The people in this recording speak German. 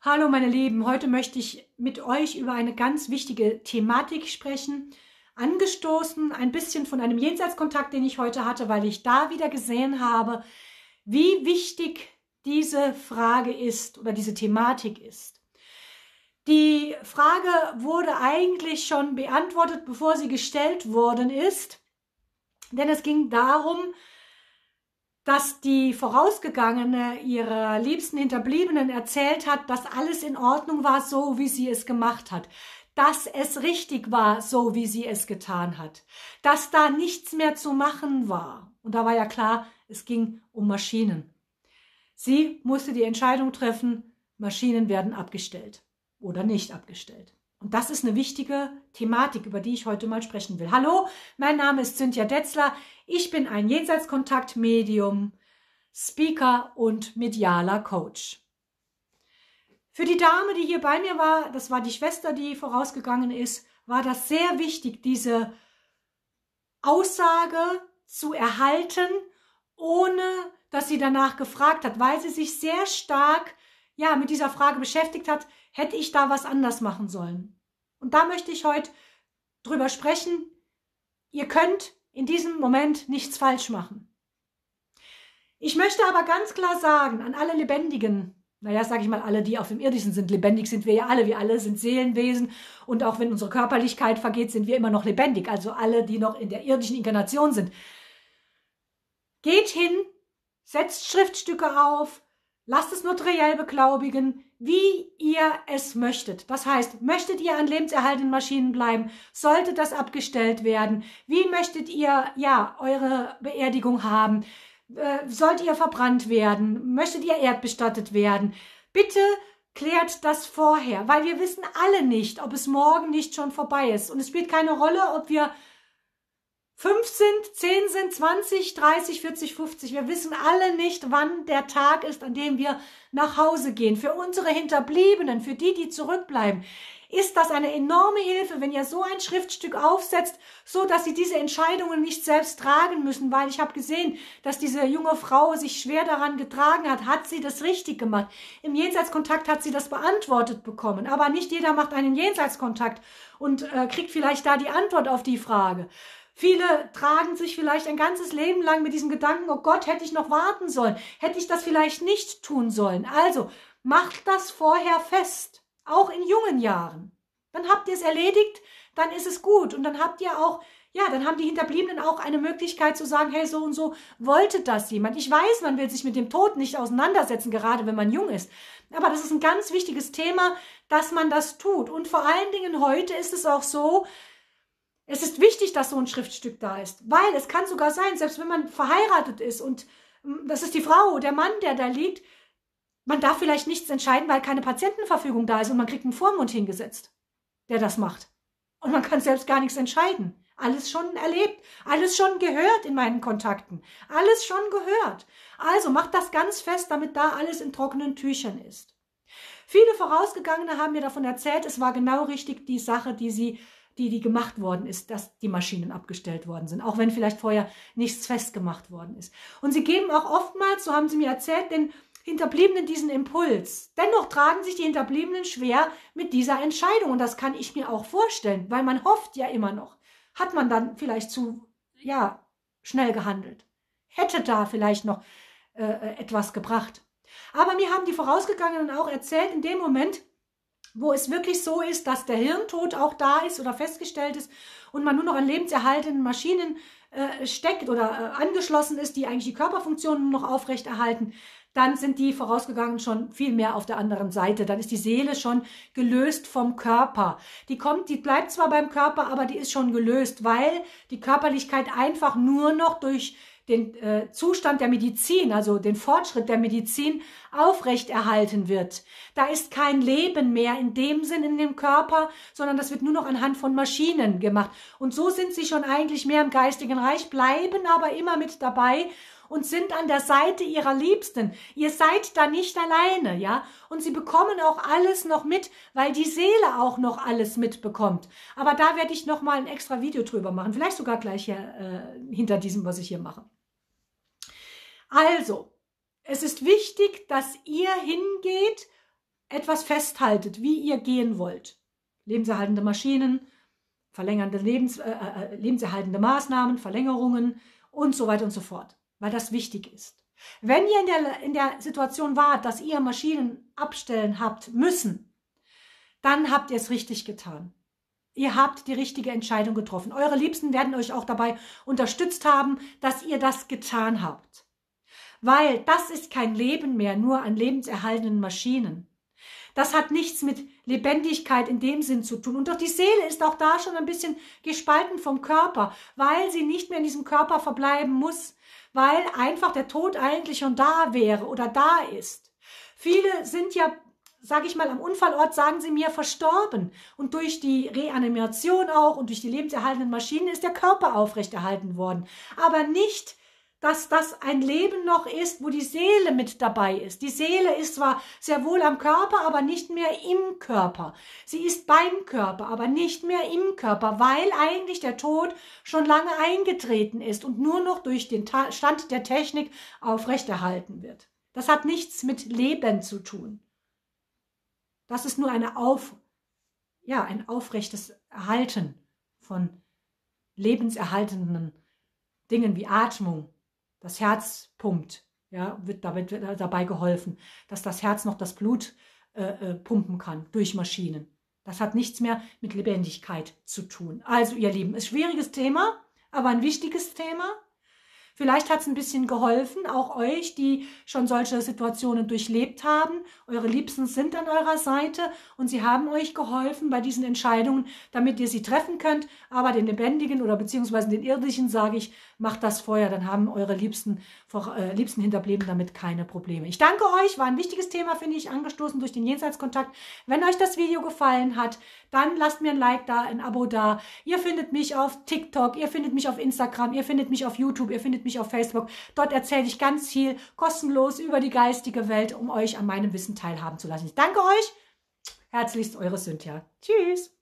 Hallo meine Lieben, heute möchte ich mit euch über eine ganz wichtige Thematik sprechen. Angestoßen ein bisschen von einem Jenseitskontakt, den ich heute hatte, weil ich da wieder gesehen habe, wie wichtig diese Frage ist oder diese Thematik ist. Die Frage wurde eigentlich schon beantwortet, bevor sie gestellt worden ist, denn es ging darum, dass die Vorausgegangene ihrer liebsten Hinterbliebenen erzählt hat, dass alles in Ordnung war, so wie sie es gemacht hat. Dass es richtig war, so wie sie es getan hat. Dass da nichts mehr zu machen war. Und da war ja klar, es ging um Maschinen. Sie musste die Entscheidung treffen, Maschinen werden abgestellt oder nicht abgestellt. Und das ist eine wichtige Thematik, über die ich heute mal sprechen will. Hallo, mein Name ist Cynthia Detzler. Ich bin ein Jenseitskontakt-Medium, Speaker und medialer Coach. Für die Dame, die hier bei mir war, das war die Schwester, die vorausgegangen ist, war das sehr wichtig, diese Aussage zu erhalten, ohne dass sie danach gefragt hat, weil sie sich sehr stark mit dieser Frage beschäftigt hat, hätte ich da was anders machen sollen. Und da möchte ich heute drüber sprechen. Ihr könnt in diesem Moment nichts falsch machen. Ich möchte aber ganz klar sagen, an alle Lebendigen, sage ich mal, alle, die auf dem Irdischen sind, lebendig sind wir alle sind Seelenwesen und auch wenn unsere Körperlichkeit vergeht, sind wir immer noch lebendig, also alle, die noch in der irdischen Inkarnation sind. Geht hin, setzt Schriftstücke auf, lasst es notariell beglaubigen, wie ihr es möchtet. Das heißt, möchtet ihr an lebenserhaltenden Maschinen bleiben? Sollte das abgestellt werden? Wie möchtet ihr eure Beerdigung haben? Sollt ihr verbrannt werden? Möchtet ihr erdbestattet werden? Bitte klärt das vorher, weil wir wissen alle nicht, ob es morgen nicht schon vorbei ist. Und es spielt keine Rolle, ob wir 5 sind, 10 sind, 20, 30, 40, 50. Wir wissen alle nicht, wann der Tag ist, an dem wir nach Hause gehen. Für unsere Hinterbliebenen, für die, die zurückbleiben, ist das eine enorme Hilfe, wenn ihr so ein Schriftstück aufsetzt, so dass sie diese Entscheidungen nicht selbst tragen müssen, weil ich habe gesehen, dass diese junge Frau sich schwer daran getragen hat. Hat sie das richtig gemacht? Im Jenseitskontakt hat sie das beantwortet bekommen, aber nicht jeder macht einen Jenseitskontakt und kriegt vielleicht da die Antwort auf die Frage. Viele tragen sich vielleicht ein ganzes Leben lang mit diesem Gedanken, oh Gott, hätte ich noch warten sollen, hätte ich das vielleicht nicht tun sollen. Also macht das vorher fest, auch in jungen Jahren. Dann habt ihr es erledigt, dann ist es gut und dann habt ihr auch, dann haben die Hinterbliebenen auch eine Möglichkeit zu sagen, hey, so und so wollte das jemand. Ich weiß, man will sich mit dem Tod nicht auseinandersetzen, gerade wenn man jung ist. Aber das ist ein ganz wichtiges Thema, dass man das tut. Und vor allen Dingen heute ist es auch so, es ist wichtig, dass so ein Schriftstück da ist, weil es kann sogar sein, selbst wenn man verheiratet ist und das ist die Frau, der Mann, der da liegt, man darf vielleicht nichts entscheiden, weil keine Patientenverfügung da ist und man kriegt einen Vormund hingesetzt, der das macht. Und man kann selbst gar nichts entscheiden. Alles schon erlebt, alles schon gehört in meinen Kontakten, alles schon gehört. Also macht das ganz fest, damit da alles in trockenen Tüchern ist. Viele Vorausgegangene haben mir davon erzählt, es war genau richtig die Sache, die gemacht worden ist, dass die Maschinen abgestellt worden sind, auch wenn vielleicht vorher nichts festgemacht worden ist. Und sie geben auch oftmals, so haben sie mir erzählt, den Hinterbliebenen diesen Impuls. Dennoch tragen sich die Hinterbliebenen schwer mit dieser Entscheidung und das kann ich mir auch vorstellen, weil man hofft ja immer noch. Hat man dann vielleicht zu schnell gehandelt? Hätte da vielleicht noch etwas gebracht? Aber mir haben die Vorausgegangenen auch erzählt, in dem Moment, wo es wirklich so ist, dass der Hirntod auch da ist oder festgestellt ist und man nur noch an lebenserhaltenden Maschinen steckt oder angeschlossen ist, die eigentlich die Körperfunktionen noch aufrechterhalten, dann sind die Vorausgegangenen schon viel mehr auf der anderen Seite. Dann ist die Seele schon gelöst vom Körper. Die bleibt zwar beim Körper, aber die ist schon gelöst, weil die Körperlichkeit einfach nur noch durch den Zustand der Medizin, also den Fortschritt der Medizin aufrechterhalten wird. Da ist kein Leben mehr in dem Sinn in dem Körper, sondern das wird nur noch anhand von Maschinen gemacht. Und so sind sie schon eigentlich mehr im geistigen Reich, bleiben aber immer mit dabei und sind an der Seite ihrer Liebsten. Ihr seid da nicht alleine, ja? Und sie bekommen auch alles noch mit, weil die Seele auch noch alles mitbekommt. Aber da werde ich noch mal ein extra Video drüber machen, vielleicht sogar gleich hier, hinter diesem, was ich hier mache. Also, es ist wichtig, dass ihr hingeht, etwas festhaltet, wie ihr gehen wollt. Lebenserhaltende Maschinen, verlängernde lebenserhaltende Maßnahmen, Verlängerungen und so weiter und so fort, weil das wichtig ist. Wenn ihr in der Situation wart, dass ihr Maschinen abstellen habt müssen, dann habt ihr es richtig getan. Ihr habt die richtige Entscheidung getroffen. Eure Liebsten werden euch auch dabei unterstützt haben, dass ihr das getan habt. Weil das ist kein Leben mehr, nur an lebenserhaltenden Maschinen. Das hat nichts mit Lebendigkeit in dem Sinn zu tun. Und doch die Seele ist auch da schon ein bisschen gespalten vom Körper, weil sie nicht mehr in diesem Körper verbleiben muss, weil einfach der Tod eigentlich schon da wäre oder da ist. Viele sind ja, sage ich mal, am Unfallort, sagen sie mir, verstorben. Und durch die Reanimation auch und durch die lebenserhaltenden Maschinen ist der Körper aufrechterhalten worden. Aber nicht, dass das ein Leben noch ist, wo die Seele mit dabei ist. Die Seele ist zwar sehr wohl am Körper, aber nicht mehr im Körper. Sie ist beim Körper, aber nicht mehr im Körper, weil eigentlich der Tod schon lange eingetreten ist und nur noch durch den Stand der Technik aufrechterhalten wird. Das hat nichts mit Leben zu tun. Das ist nur ein aufrechtes Erhalten von lebenserhaltenden Dingen wie Atmung. Das Herz pumpt, ja, wird dabei geholfen, dass das Herz noch das Blut pumpen kann durch Maschinen. Das hat nichts mehr mit Lebendigkeit zu tun. Also ihr Lieben, ist ein schwieriges Thema, aber ein wichtiges Thema. Vielleicht hat es ein bisschen geholfen, auch euch, die schon solche Situationen durchlebt haben. Eure Liebsten sind an eurer Seite und sie haben euch geholfen bei diesen Entscheidungen, damit ihr sie treffen könnt. Aber den Lebendigen oder beziehungsweise den Irdischen sage ich, macht das vorher, dann haben eure liebsten Hinterbliebenen damit keine Probleme. Ich danke euch, war ein wichtiges Thema, finde ich, angestoßen durch den Jenseitskontakt. Wenn euch das Video gefallen hat, dann lasst mir ein Like da, ein Abo da. Ihr findet mich auf TikTok, ihr findet mich auf Instagram, ihr findet mich auf YouTube, ihr findet mich auf Facebook. Dort erzähle ich ganz viel kostenlos über die geistige Welt, um euch an meinem Wissen teilhaben zu lassen. Ich danke euch. Herzlichst, eure Cynthia. Tschüss.